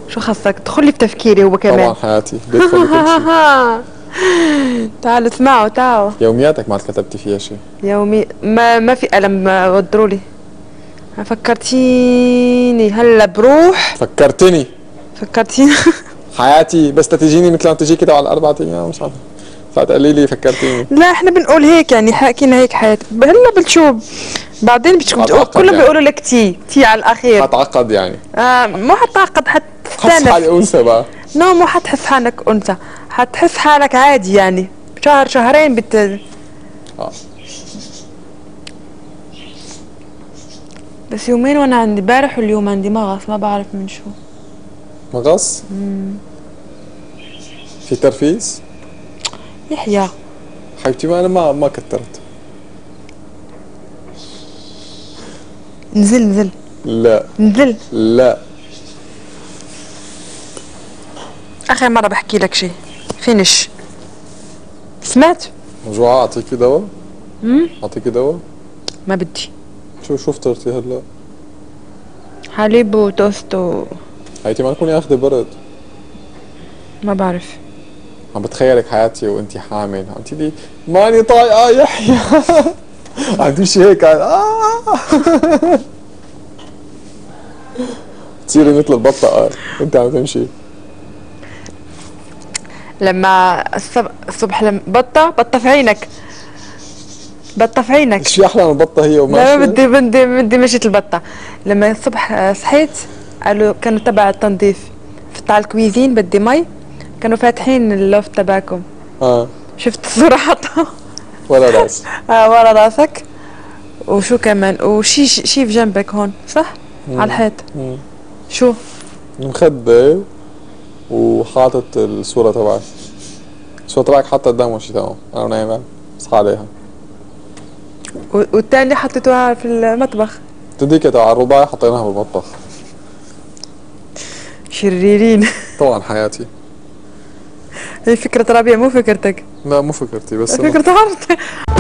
شو خصك تدخلي في تفكيري هو كمان؟ طبعا حياتي بيدخل بكل شيء. تعالوا اسمعوا تعالوا. يومياتك ما كتبتي فيها شيء؟ يومي ما في قلم ودروا لي. فكرتيني هلا بروح. فكرتني فكرتيني. حياتي، بس تجيني مثل ما تجي كده على الأربعة أيام مش عارف فتقولي لي فكرتيني. لا احنا بنقول هيك يعني حكينا هيك حياتي هلا بتشوف بعدين بتقول كلهم يعني. بيقولوا لك تي على الاخير. حتعقد يعني. مو حتعقد حس حالي أنثى بقى. مو حتحس حالك انثى، حتحس حالك عادي يعني شهر شهرين بس يومين وانا عندي بارح واليوم عندي مغص ما بعرف من شو. مغص؟ في ترفيس؟ يحيى حبيبتي ما انا ما كترت. نزل لا نزل. لا اخر مرة بحكي لك شيء فينش. سمعت؟ موجوعة اعطيكي دواء؟ اعطيكي دواء؟ ما بدي. شو فطرتي هلا؟ حليب وتوست حياتي ما تكوني اخذة برد. ما بعرف. عم بتخيلك حياتي وانتي حامل عم تقولي ماني طايقة يحيى. عم تمشي هيك تصيري مثل البطة انت عم تمشي. لما الصبح لما بطة في عينك. بطة في عينك. شو احلى من البطة هي وماشية؟ لا بدي مشيت البطة. لما الصبح صحيت قالوا كانوا تبع التنظيف فتح على الكويزين بدي مي كانوا فاتحين اللوفت تبعكم. شفت الصورة حطها ورا راس. ورا راسك. وشو كمان وشي في جنبك هون صح؟ على الحيط. شو؟ مخدة وحاطط الصورة تبعك. الصورة تبعك حاطة قدام وشي تمام انا نايمة بصحى عليها. والتاني حطيتوها في المطبخ. تديك تبع الرباعي حطيناها بالمطبخ. شريرين. طبعا حياتي. هي فكرة ربيع مو فكرتك. لا مو فكرتي بس فكرة عرض.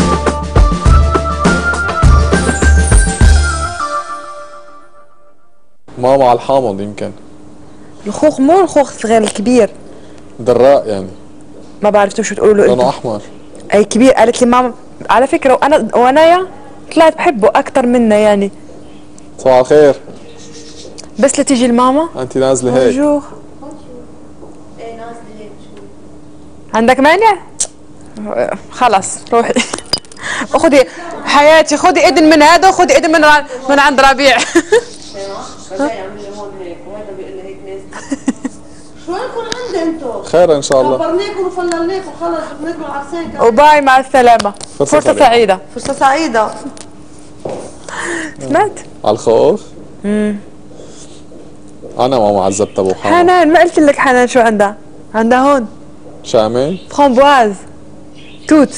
ماما على الحامض يمكن. الخوخ مو الخوخ الصغير الكبير. دراء يعني. ما بعرف شو تقولوا له. لونه احمر. اي كبير. قالت لي ماما على فكرة وانا طلعت بحبه اكثر منا يعني. صباح الخير. بس لتيجي الماما. انت نازله هيك. ايه نازله هيك. عندك مانع؟ خلص روحي. خذي حياتي خذي اذن من هذا وخذي اذن من عند ربيع. رجعي اعملي هون هيك وهذا بيقول لي هيك نازله. شو عندكم عندي انتم؟ خير ان شاء الله. كبرناكم وفللناكم خلص جبناكم عرسان. وباي مع السلامة. فرصة سعيدة. فرصة سعيدة. سمعت؟ على الخوخ؟ انا ماما عذبت ابو حنان ما قلت لك حنان شو عندها؟ عندها هون شامي فرامبواز توت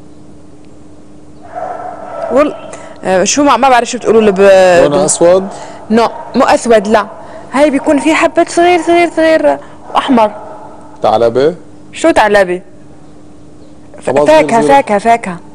شو ما بعرف شو بتقولوا له لونه اسود؟ نو مو اسود لا هاي بيكون في حبة صغير واحمر. ثعلبة؟ شو ثعلبة؟ فاكهة.